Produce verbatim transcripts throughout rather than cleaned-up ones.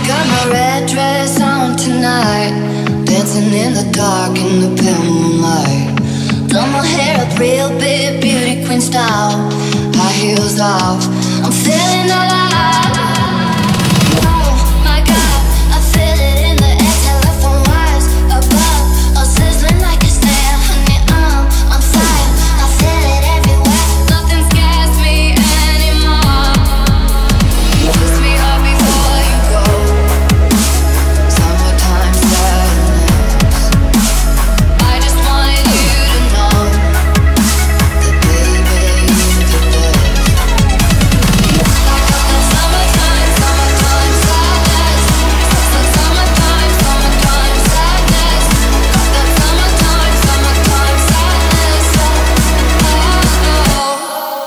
got my red dress on tonight, dancing in the dark in the pale moonlight. Done my hair up real big, beauty queen style, high heels off, I'm feeling alive. Oh my God, I feel it in the air, telephone wires above, all sizzling like a snare. Honey, I'm on fire, I feel it everywhere, nothing scares me anymore. Kiss me hard before you go, summertime sadness. I just wanted you to know that baby, you're the best. I got that summertime, summertime sadness. That summertime, summertime sadness. Got that summertime, summertime sadness. Oh, oh.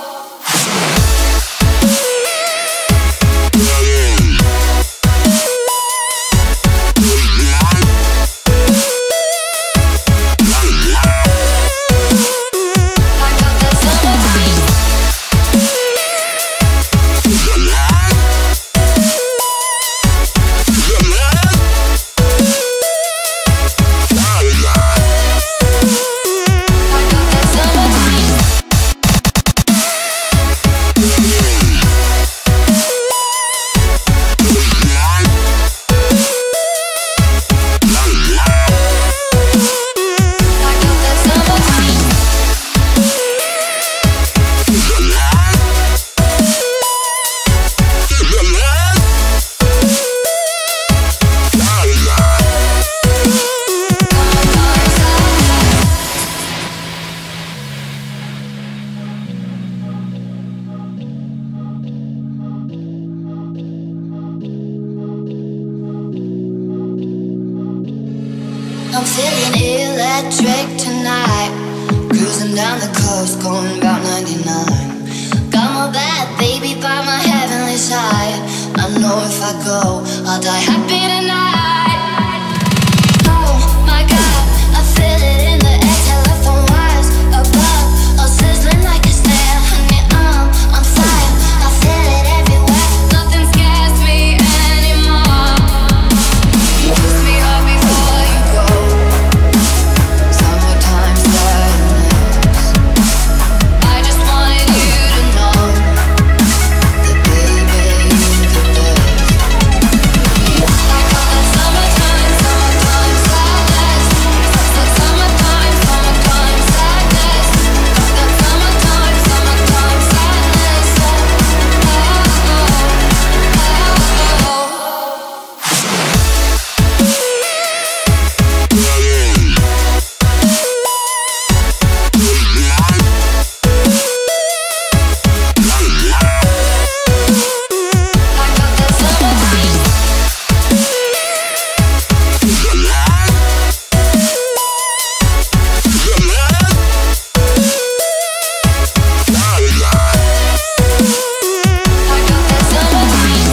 I got that summertime. I got that summertime. I got that summertime. I'm feeling electric tonight, cruising down the coast, going about ninety-nine. Got my bad baby by my heavenly side. I know if I go, I'll die happy tonight. Oh my God, I feel it in the air, telephone wires above, all sizzling like a snare. Honey, I'm on fire, I feel it everywhere, nothing scares me anymore. Kiss me hard before you go, summertime sadness. I just wanted you to know that baby, you're the best. I got that summertime, summertime sadness. That summertime, summertime sadness. Got that summertime, summertime sadness. Oh, oh, oh. I got that summertime. I got that summertime.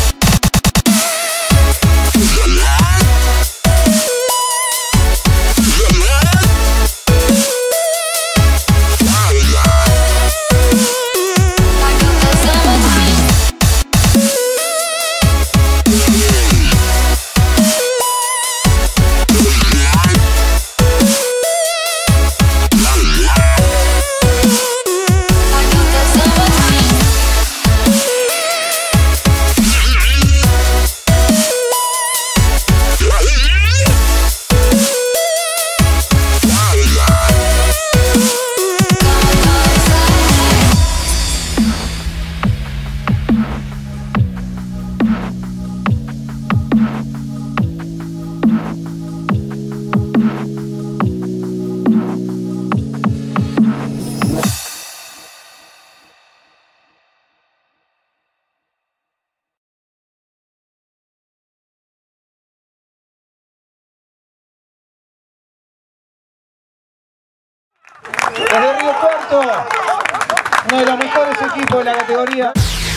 I got that summertime. I got that summertime. Desde Río Cuarto, uno de los mejores equipos de la categoría.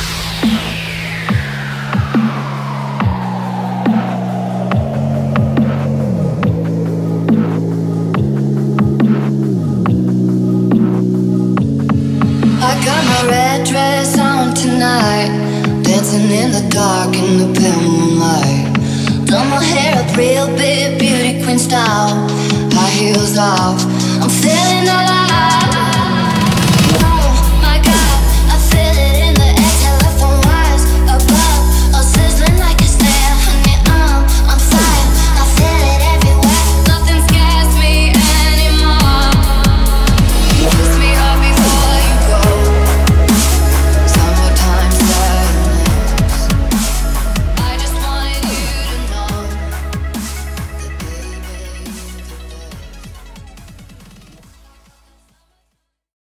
I got my red dress on tonight, dancing in the dark in the pale moonlight. off.